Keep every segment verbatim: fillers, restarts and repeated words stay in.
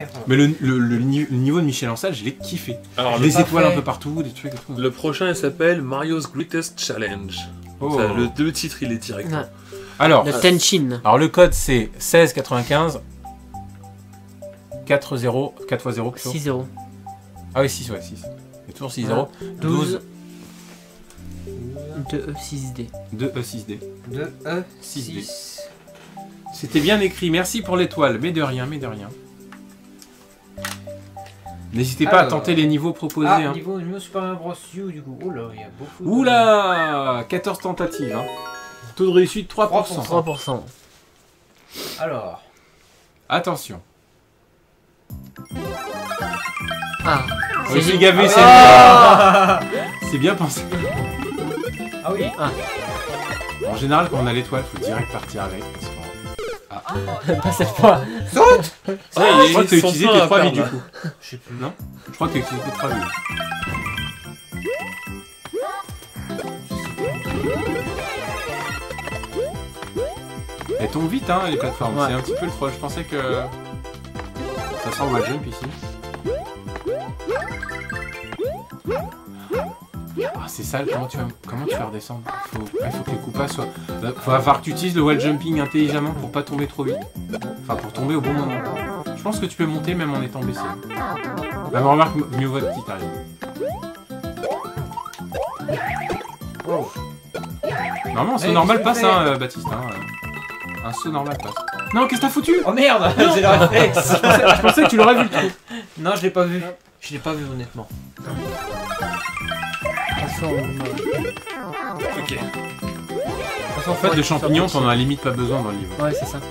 Mais le, le, le, ni- le niveau de Michel Ancel, je l'ai kiffé. Alors, Des le, étoiles un peu partout, des trucs et tout. le prochain, il s'appelle Mario's Greatest Challenge. Oh. Ça, le, le titre, il est direct. Ouais. Alors, Le Tenchin. alors, le code c'est seize quatre-vingt-quinze quatre zéro quatre fois zéro. six zéro. Ah oui, six, ouais, six. Et toujours six Ouais. zéro. douze. deux E six D. deux E six D. deux E six D. six. C'était bien écrit, merci pour l'étoile, mais de rien, mais de rien. N'hésitez pas Alors. à tenter les niveaux proposés. Ah, hein. niveau, niveau Super Mario Bros. U, du coup. Oh là, il y a beaucoup. de- Oula, quatorze tentatives. Hein. Taux de réussite trois pour cent. trois pour cent. Alors. Attention. Ah. Je suis C'est gavé, c'est Ah, c'est bien pensé. ah oui. Ah. En général, quand on a l'étoile, faut direct partir avec. Parce qu'on- Pas cette fois. Saute. Ouais, je crois que t'as ils sont utilisé pleins tes à trois vies perdre, du là. coup. Je sais plus. Non Je crois que t'as utilisé tes trois vies. Elles tombent vite hein les plateformes, Ouais. c'est un petit peu le troll. Je pensais que ça sent le wall jump ici. Ah c'est sale, comment tu vas comment tu vas redescendre? Faut, ouais, faut que les coups pas soient. Là, faut falloir que tu utilises le wall jumping intelligemment pour pas tomber trop vite. Enfin pour tomber au bon moment. Je pense que tu peux monter même en étant baissé. Bah mais remarque, mieux vaut petit t'arrives. Oh. Normalement un saut Eh, normal qu'est-ce que passe tu hein euh, Baptiste hein. euh, Un saut normal passe. Non qu'est-ce que t'as foutu? Oh merde, j'ai le réflexe. je, pensais, je pensais que tu l'aurais vu le trou. Non, je l'ai pas vu. Je l'ai pas vu honnêtement. Ok. En fait de champignons t'en as limite pas besoin dans le livre. Ouais, c'est ça.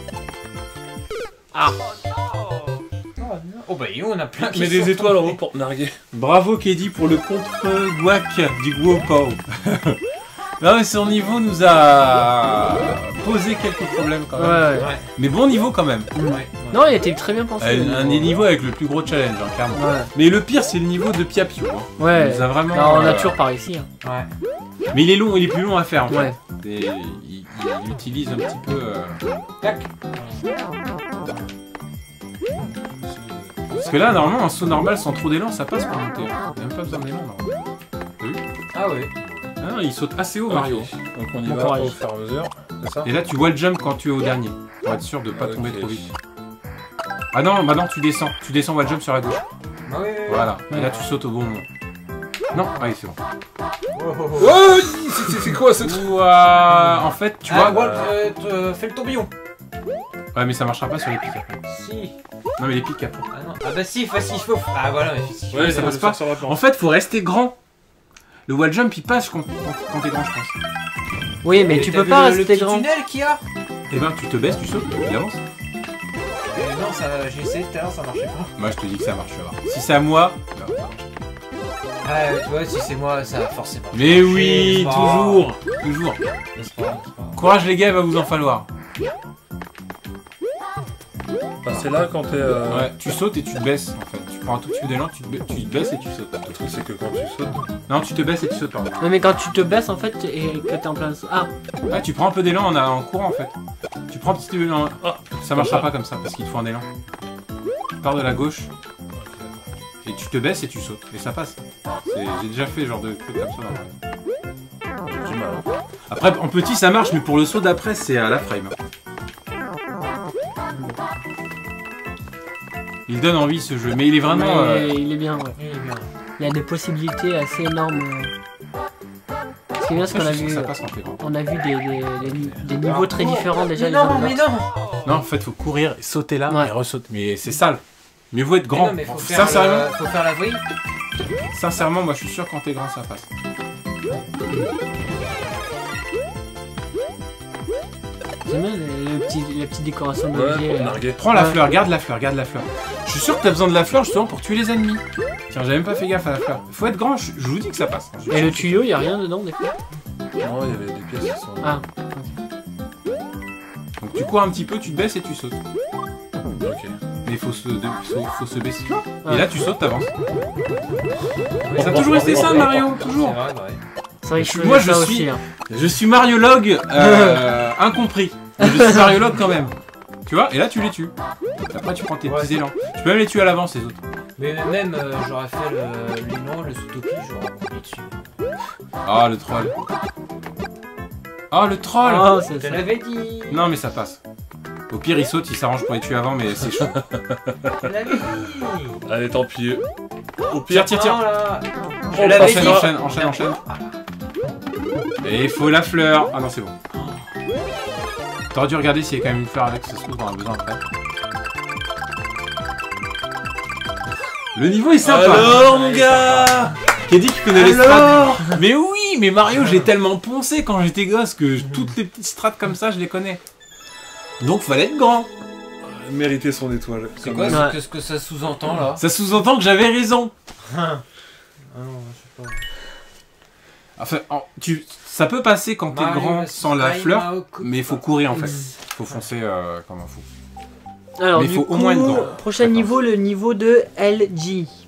Oh bah yo, on a plein qui Mets des sont étoiles en tombés. haut pour te narguer. Bravo Keddy pour le contre-guac du Guopo. Non mais son niveau nous a posé quelques problèmes quand Ouais, même. ouais. Ouais. Mais bon niveau quand même. Ouais. Ouais. Non, il était très bien pensé. Euh, le un niveau. des niveaux avec le plus gros challenge, hein, clairement. Ouais. Mais le pire c'est le niveau de Piapiou. Hein. Ouais. Il nous a vraiment. Non, on a euh, toujours par ici. Hein. Ouais. Mais il est long, il est plus long à faire en fait. Ouais. Et il, il utilise un petit peu. euh, Tac. Parce que là normalement un saut normal sans trop d'élan ça passe pour monter. Il n'y a même pas besoin d'élan normalement. T'as vu? Ah ouais. Ah non, il saute assez haut Mario. Ok. Donc on y Bon va courage. au fur et à mesure. C'est ça? Et là tu wall jump quand tu es au dernier. Pour être sûr de pas Ok. tomber trop vite. Ah non, maintenant tu descends. Tu descends wall jump sur la gauche. Ah ouais, ouais, ouais. Voilà. Et là tu sautes au bon moment. Non, ah oui c'est bon. Oh, oh, oh. Oh, c'est- c'est quoi ce truc? Ouah, en fait tu Ah, vois. Walt, euh, te- euh, fais le tourbillon. Ouais mais ça marchera pas sur les pics après. Si. Non mais les pics après. Ah non. Ah bah si, enfin si, il faut. Ah voilà, mais si. Ouais, ça ça passe passe pas. pas sur la planche. En fait faut rester grand. Le wall jump il passe quand, quand, quand t'es grand je pense. Oui, mais Et tu t'as peux vu pas le, le rester petit grand. tunnel qu'il y a. Et ben tu te baisses, tu sautes, il avance. Euh, non, ça, j'ai essayé tout à l'heure, ça marchait pas. Moi je te dis que ça marche, tu vas voir. Si c'est à moi. non, ça marche. Ah, tu vois, si c'est moi, ça va forcément. Mais marcher, oui, n'est-ce pas? toujours, toujours. N'est-ce pas, n'est-ce pas. Courage les gars, il va vous en falloir. Bah, c'est là quand t'es. Euh... Ouais, tu sautes et tu te baisses en fait. Tu prends un tout petit peu d'élan, tu, te ba- tu te baisses et tu sautes. Le truc, c'est que quand tu sautes. Non, tu te baisses et tu sautes pardon. Non, mais quand tu te baisses en fait et que t'es en plein. Ah, Ouais, tu prends un peu d'élan en, en courant en fait. Tu prends un petit peu d'élan. Ah, Ça marchera pas comme ça parce qu'il te faut un élan. Tu pars de la gauche et tu te baisses et tu sautes. Et ça passe. C'est- J'ai déjà fait genre de trucs comme ça. dans le jeu. j'ai du mal. Après, en petit ça marche, mais pour le saut d'après, c'est à la frame. Il donne envie ce jeu, mais il est vraiment. mais euh, il est bien, ouais. Il est bien. Il y a des possibilités assez énormes. euh. Ce qui est bien, c'est qu'on a je suis sûr vu. que ça passe quand t'es grand. On a vu des, des, des- des niveaux très différents déjà. Mais les non, uns des mais autres. non. Non, en fait, faut courir, et sauter là, Ouais. et ressauter. Mais c'est sale. Mieux vaut être Mais grand. non, mais faut faire, Sincèrement, le- faut faire la voie. sincèrement, moi je suis sûr quand t'es grand, ça passe. J'aime bien les, les petits, les petites décorations Ouais, d'objets. pour euh. narguer. Prends la Ouais. fleur, garde la fleur, garde la fleur. Je suis sûr que t'as besoin de la fleur justement pour tuer les ennemis. Tiens, j'avais même pas fait gaffe à la fleur. Faut être grand, je, je vous dis que ça passe. Je- Et le tuyau, il y a rien dedans des fois. Non, il y avait des pièces qui sont. Ah, Donc tu cours un petit peu, tu te baisses et tu sautes. Ok. Mais il faut se, de- faut, faut se baisser. Ouais. Et là tu sautes, t'avances. Mais Ça a toujours resté ça, Mario, C'est toujours. vrai, ouais. c'est vrai que je Moi, faisais je ça suis- aussi. Hein. Je suis mariologue euh, incompris. Mais je suis mariologue quand même. Tu vois, et là tu les tues. Après, tu prends tes Ouais. petits élans. Tu peux même les tuer à l'avance, les autres. Mais même, euh, j'aurais fait le l'élan, le Sutopi, j'aurais roulé dessus. Ah, le troll. Ah, le troll. Oh, ça, Je te ça. l'avais dit. Non, mais ça passe. Au pire, il saute, il s'arrange pour les tuer avant, mais c'est chaud. Je te l'avais dit. Allez, tant pis. Au Tire, pire, tire, tire. Non, là. Je Oh, l'avais Enchaîne, dit. enchaîne, enchaîne, enchaîne. Et il faut la fleur. Ah non, c'est bon. T'aurais dû regarder s'il y a quand même une fleur avec, ça se trouve, on en a besoin après. Le niveau est sympa. alors mon gars, Qui a dit qu'il connaît les Alors strats. Mais oui, mais Mario, j'ai tellement poncé quand j'étais gosse que je- toutes les petites strats comme ça, je les connais. Donc fallait être grand. mériter son étoile. C'est Comme quoi on- Ouais. ce que, ce que ça sous-entend là? Ça sous-entend que j'avais raison. Ah non, je sais pas. Enfin, en- tu, ça peut passer quand t'es Mario grand versus sans la Mario fleur, Mario mais il faut courir en fait. Mm. Faut foncer euh, comme un fou. Alors, Mais du il faut au coup, moins être grand. prochain D'accord. niveau, le niveau de L G.